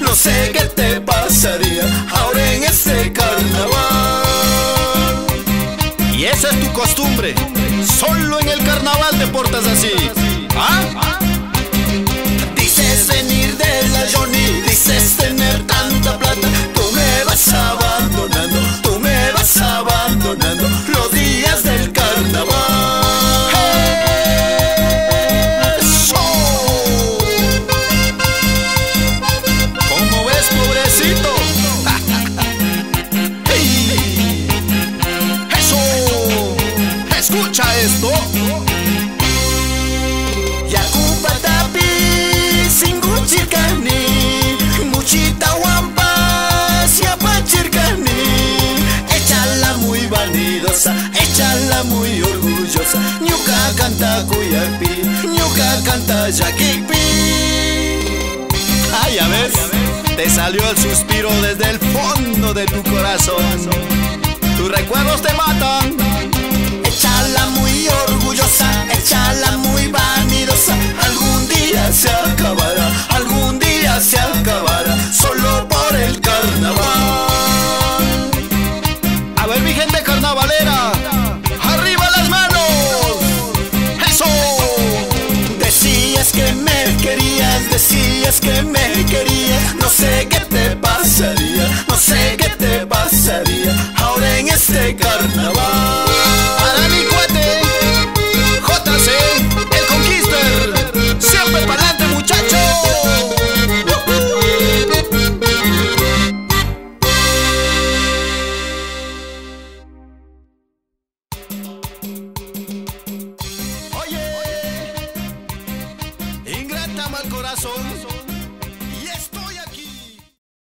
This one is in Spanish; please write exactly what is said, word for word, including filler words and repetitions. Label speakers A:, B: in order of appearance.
A: No sé qué te pasaría ahora en este carnaval.
B: Y esa es tu costumbre, solo en el carnaval te portas así. ¿Ah?
A: Dices venir de la Johnny, dices tener tanta plata. Tú me vas abandonando, tú me vas abandonando los días del carnaval.
B: ¡Eso! ¿Cómo ves, pobrecito? ¡Hey! ¡Eso! Escucha esto.
A: Muchita guampa, siapa chircani. Échala muy vanidosa, échala muy orgullosa. Ñuka canta cuyapi, ñuca canta yaquipi.
B: Ah, ya ves, te salió el suspiro desde el fondo de tu corazón. Tus recuerdos te matan.
A: Échala muy orgullosa, échala muy vanidosa. Algún día se acabará, algún día se acabará, solo por el carnaval.
B: A ver, mi gente carnavalera, ¡arriba las manos! ¡Eso!
A: Decías que me querías, decías que me querías. No sé qué te pasaría, no sé qué te pasaría ahora en este carnaval.
B: Para mi cuate, J C, el Conquister, siempre pa'lante, muchacho. Oye, ingrata mal corazón.